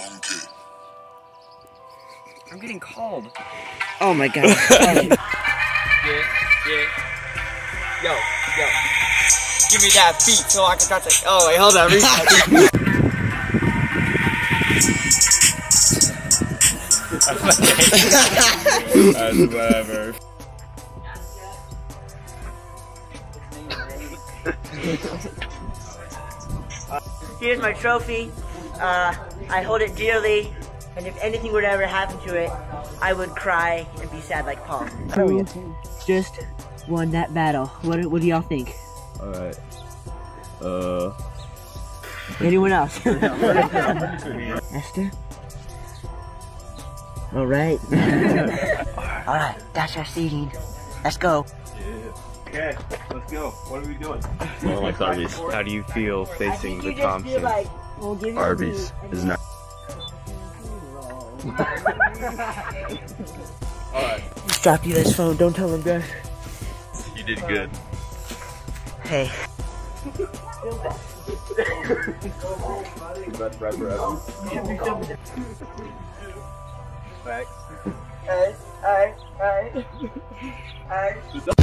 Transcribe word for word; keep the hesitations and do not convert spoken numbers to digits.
I'm getting called. Oh my god. Yeah, yeah. Yo, yo. Give me that beat so I can touch it. Oh wait, hold on. That's whatever. Here's my trophy. Uh, I hold it dearly, and if anything were to ever happen to it, I would cry and be sad like Paul. Who just won that battle? What, what do y'all think? Alright. Uh. Anyone else? Esther? Alright. Alright, that's our seating. Let's go. Okay, let's go. What are we doing? Well, like Arby's. How do you feel facing the Thompson? Like, we'll give Arby's is not. Alright. Stop you this phone, don't tell him, guys. You did good. Hey. Best rapper ever. Hey, hey, hey, hey.